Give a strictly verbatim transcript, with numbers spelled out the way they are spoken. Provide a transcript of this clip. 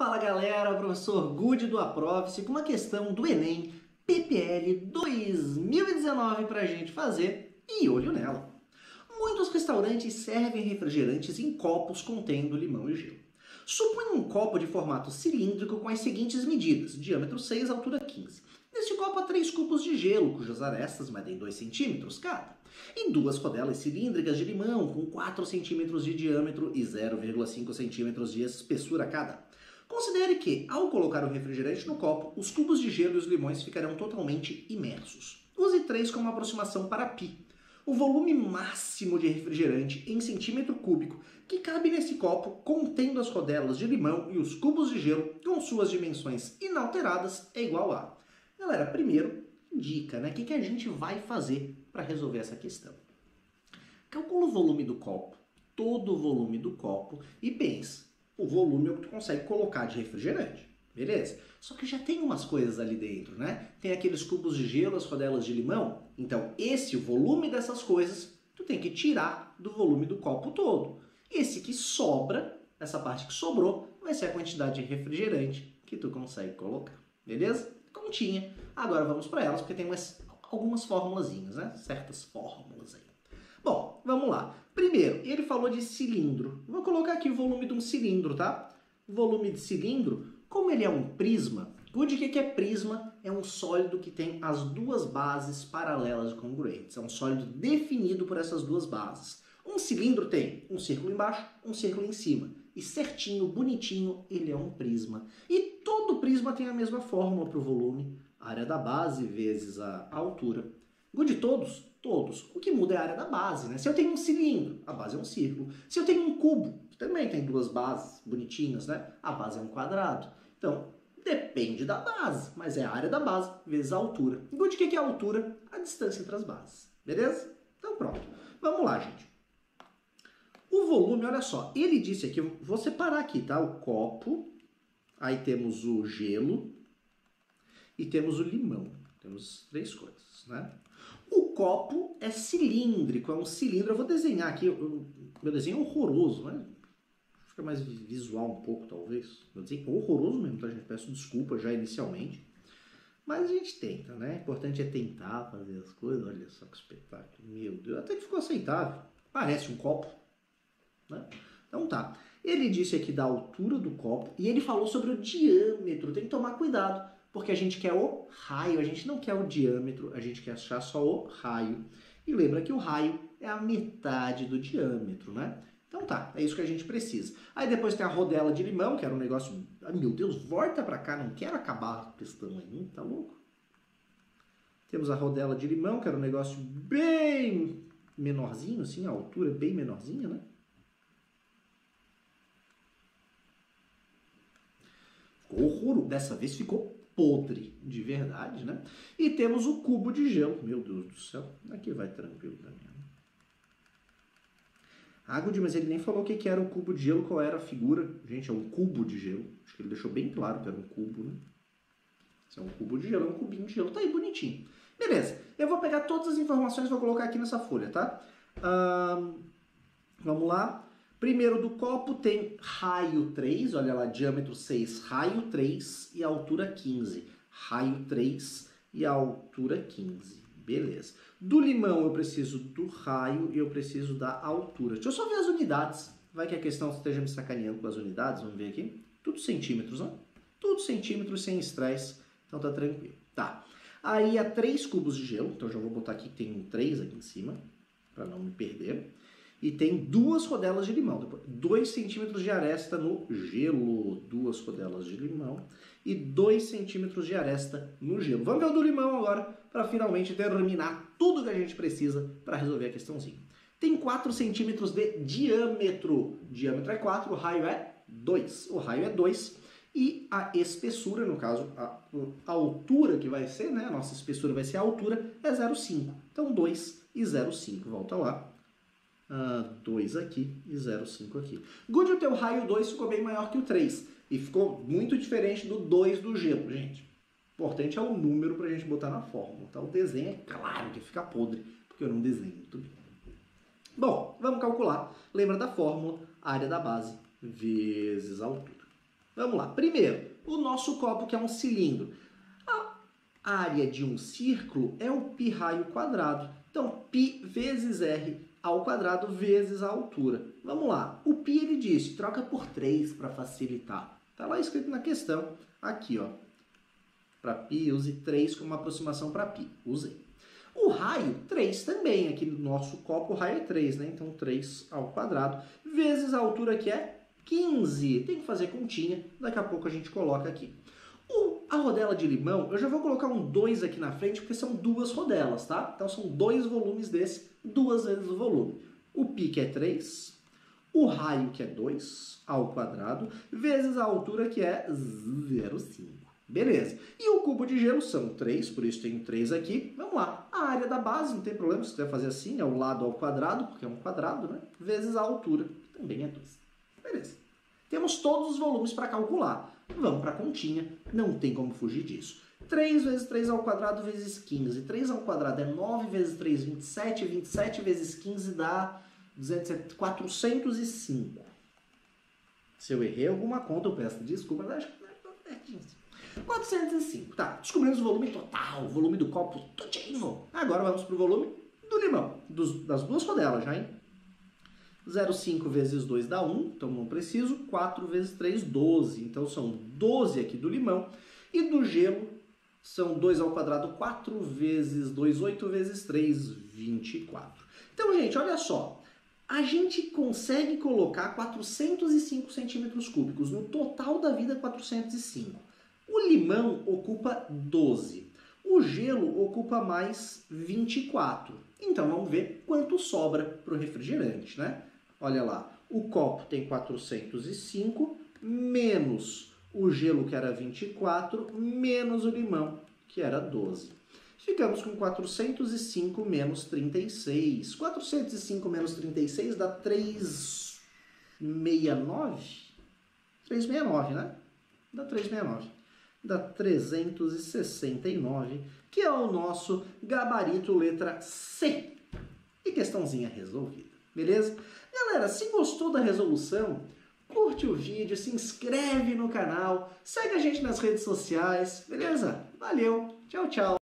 Fala galera, professor Good do Aprove-se com uma questão do Enem P P L dois mil e dezenove para a gente fazer e olho nela. Muitos restaurantes servem refrigerantes em copos contendo limão e gelo. Suponha um copo de formato cilíndrico com as seguintes medidas: diâmetro seis, altura quinze. Neste copo há três cubos de gelo, cujas arestas medem dois centímetros cada, e duas rodelas cilíndricas de limão com quatro centímetros de diâmetro e zero vírgula cinco centímetros de espessura cada. Considere que, ao colocar o refrigerante no copo, os cubos de gelo e os limões ficarão totalmente imersos. Use três como aproximação para π, o volume máximo de refrigerante em centímetro cúbico que cabe nesse copo contendo as rodelas de limão e os cubos de gelo com suas dimensões inalteradas é igual a... Galera, primeiro, dica, né? O que, que a gente vai fazer para resolver essa questão? Calcula o volume do copo, todo o volume do copo e pense, o volume é o que tu consegue colocar de refrigerante, beleza? Só que já tem umas coisas ali dentro, né? Tem aqueles cubos de gelo, as rodelas de limão. Então, esse, o volume dessas coisas, tu tem que tirar do volume do copo todo. Esse que sobra, essa parte que sobrou, vai ser a quantidade de refrigerante que tu consegue colocar, beleza? Continha. Agora vamos para elas, porque tem umas, algumas formulazinhas, né? Certas fórmulas aí. Bom, vamos lá. Primeiro, ele falou de cilindro. Vou colocar aqui o volume de um cilindro, tá? O volume de cilindro, como ele é um prisma, o de que é prisma? É um sólido que tem as duas bases paralelas e congruentes. É um sólido definido por essas duas bases. Um cilindro tem um círculo embaixo, um círculo em cima. E certinho, bonitinho, ele é um prisma. E todo prisma tem a mesma fórmula para o volume. A área da base vezes a altura. O de todos? Todos. O que muda é a área da base, né? Se eu tenho um cilindro, a base é um círculo. Se eu tenho um cubo, que também tem duas bases bonitinhas, né? A base é um quadrado. Então, depende da base, mas é a área da base vezes a altura. E o de que é a altura? A distância entre as bases. Beleza? Então pronto. Vamos lá, gente. O volume, olha só, ele disse aqui, eu vou separar aqui, tá? O copo, aí temos o gelo e temos o limão. Temos três coisas, né? O copo é cilíndrico, é um cilindro. Eu vou desenhar aqui, eu, meu desenho é horroroso, né? Fica mais visual um pouco, talvez. Meu desenho é horroroso mesmo, tá, gente? Peço desculpa já inicialmente. Mas a gente tenta, né? O importante é tentar fazer as coisas. Olha só que espetáculo. Meu Deus, até que ficou aceitável. Parece um copo, né? Então tá. Ele disse aqui da altura do copo e ele falou sobre o diâmetro. Tem que tomar cuidado, porque a gente quer o raio, a gente não quer o diâmetro, a gente quer achar só o raio. E lembra que o raio é a metade do diâmetro, né? Então tá, é isso que a gente precisa. Aí depois tem a rodela de limão, que era um negócio... Ai, meu Deus, volta pra cá, não quero acabar a questão aí, tá louco? Temos a rodela de limão, que era um negócio bem menorzinho, assim, a altura bem menorzinha, né? Ficou horroroso. Dessa vez ficou podre, de verdade, né? E temos o cubo de gelo. Meu Deus do céu, aqui vai tranquilo também. Ah, Good, mas ele nem falou o que era o cubo de gelo, qual era a figura. Gente, é um cubo de gelo. Acho que ele deixou bem claro que era um cubo, né? Se é um cubo de gelo, é um cubinho de gelo. Tá aí, bonitinho. Beleza, eu vou pegar todas as informações e vou colocar aqui nessa folha, tá? Hum, vamos lá. Primeiro do copo tem raio três, olha lá, diâmetro seis, raio três e altura quinze. Raio três e altura quinze. Beleza. Do limão eu preciso do raio e eu preciso da altura. Deixa eu só ver as unidades. Vai que a questão esteja me sacaneando com as unidades. Vamos ver aqui. Tudo centímetros, né? Tudo centímetros, sem estresse. Então tá tranquilo. Tá. Aí há três cubos de gelo. Então já vou botar aqui que tem um três aqui em cima, para não me perder. E tem duas rodelas de limão. dois centímetros de aresta no gelo. Duas rodelas de limão. E dois centímetros de aresta no gelo. Vamos ver o do limão agora, para finalmente terminar tudo que a gente precisa para resolver a questãozinha. Tem quatro centímetros de diâmetro. Diâmetro é quatro, o raio é dois. O raio é dois. E a espessura, no caso, a, a altura que vai ser, né? A nossa espessura vai ser a altura, é zero vírgula cinco. Então dois e zero vírgula cinco. Volta lá. Uh, dois aqui e zero vírgula cinco aqui. Good, o teu raio dois ficou bem maior que o três. E ficou muito diferente do dois do gelo, gente. O importante é o número para a gente botar na fórmula. Tá? O desenho é claro que fica podre, porque eu não desenho muito bem. Bom, vamos calcular. Lembra da fórmula? Área da base vezes a altura. Vamos lá. Primeiro, o nosso copo que é um cilindro. A área de um círculo é o π raio quadrado. Então, π vezes r ao quadrado vezes a altura. Vamos lá. O π ele disse, troca por três para facilitar. Está lá escrito na questão. Aqui, ó. Para π, use três como aproximação para π. Usei. O raio, três também. Aqui no nosso copo, o raio é três, né? Então, três ao quadrado vezes a altura que é quinze. Tem que fazer continha. Daqui a pouco a gente coloca aqui. O, a rodela de limão, eu já vou colocar um dois aqui na frente, porque são duas rodelas, tá? Então, são dois volumes desse, duas vezes o volume. O π que é três, o raio que é dois ao quadrado, vezes a altura que é zero vírgula cinco. Beleza. E o cubo de gelo são três, por isso tem três aqui. Vamos lá. A área da base, não tem problema, se quiser fazer assim, é o lado ao quadrado, porque é um quadrado, né? Vezes a altura, que também é dois. Beleza. Temos todos os volumes para calcular. Vamos para a continha, não tem como fugir disso. três vezes três ao quadrado vezes quinze. três ao quadrado é nove vezes três, vinte e sete. vinte e sete vezes quinze dá quatrocentos e cinco. Se eu errei alguma conta, eu peço desculpa, mas acho que não é pertinho assim. quatrocentos e cinco. Tá, descobrimos o volume total, o volume do copo todinho. Agora vamos para o volume do limão, dos, das duas rodelas já, hein? zero vírgula cinco vezes dois dá um, então não preciso. quatro vezes três, doze. Então são doze aqui do limão. E do gelo são dois ao quadrado, quatro vezes dois, oito vezes três, vinte e quatro. Então, gente, olha só. A gente consegue colocar quatrocentos e cinco centímetros cúbicos. No total da vida, quatrocentos e cinco. O limão ocupa doze. O gelo ocupa mais vinte e quatro. Então, vamos ver quanto sobra para o refrigerante, né? Olha lá, o copo tem quatrocentos e cinco, menos o gelo, que era vinte e quatro, menos o limão, que era doze. Ficamos com quatrocentos e cinco menos trinta e seis. quatrocentos e cinco menos trinta e seis dá trezentos e sessenta e nove? trezentos e sessenta e nove, né? Dá trezentos e sessenta e nove. Dá trezentos e sessenta e nove, que é o nosso gabarito letra C. E questãozinha resolvida, beleza? Galera, se gostou da resolução, curte o vídeo, se inscreve no canal, segue a gente nas redes sociais, beleza? Valeu, tchau, tchau!